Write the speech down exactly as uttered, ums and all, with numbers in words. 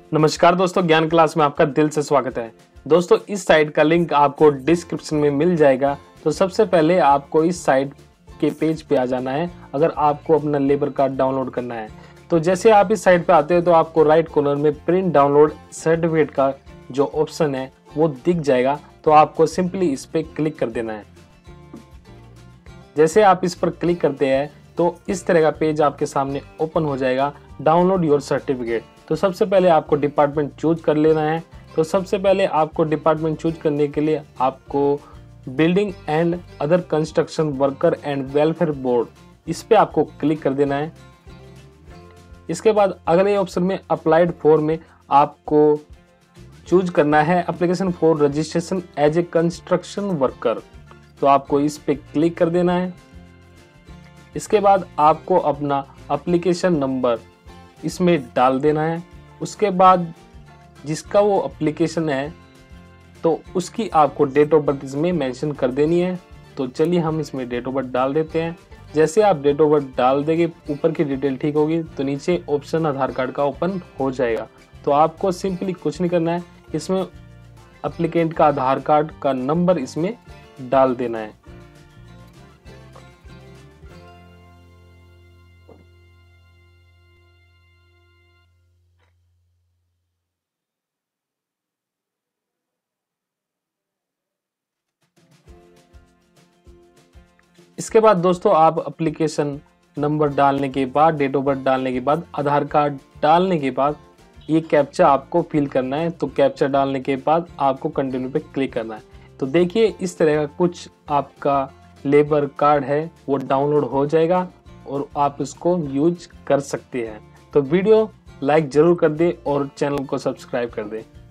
नमस्कार दोस्तों, ज्ञान क्लास में आपका दिल से स्वागत है। दोस्तों, इस साइट का लिंक आपको डिस्क्रिप्शन में मिल जाएगा। तो सबसे पहले आपको इस साइट के पेज पे आ जाना है अगर आपको अपना लेबर कार्ड डाउनलोड करना है। तो जैसे आप इस साइट पे आते हो तो आपको राइट कॉर्नर में प्रिंट डाउनलोड सर्टिफिकेट का जो ऑप्शन है वो दिख जाएगा। तो आपको सिंपली इस पे क्लिक कर देना है। जैसे आप इस पर क्लिक करते हैं तो इस तरह का पेज आपके सामने ओपन हो जाएगा, डाउनलोड योर सर्टिफिकेट। तो सबसे पहले आपको डिपार्टमेंट चूज कर लेना है। तो सबसे पहले आपको डिपार्टमेंट चूज करने के लिए आपको building and other construction worker and welfare board, इस पे आपको क्लिक कर देना है। इसके बाद अगले ऑप्शन में अप्लाइड फॉर में आपको चूज करना है application for registration as a construction worker. तो आपको इस पे क्लिक कर देना है। इसके बाद आपको अपना एप्लीकेशन नंबर इसमें डाल देना है। उसके बाद जिसका वो एप्लीकेशन है तो उसकी आपको डेट ऑफ बर्थ इसमें मेंशन कर देनी है। तो चलिए हम इसमें डेट ऑफ बर्थ डाल देते हैं। जैसे आप डेट ऑफ बर्थ डाल देंगे, ऊपर की डिटेल ठीक होगी तो नीचे ऑप्शन आधार कार्ड का ओपन हो जाएगा। तो आपको सिंपली कुछ नहीं करना है, इसमें एप्लीकेंट का आधार कार्ड का नंबर इसमें डाल देना है। इसके बाद दोस्तों आप एप्लीकेशन नंबर डालने के बाद, डेट ऑफ बर्थ डालने के बाद, आधार कार्ड डालने के बाद ये कैप्चा आपको फिल करना है। तो कैप्चा डालने के बाद आपको कंटिन्यू पे क्लिक करना है। तो देखिए इस तरह का कुछ आपका लेबर कार्ड है वो डाउनलोड हो जाएगा और आप इसको यूज कर सकते हैं। तो वीडियो लाइक जरूर कर दें और चैनल को सब्सक्राइब कर दें।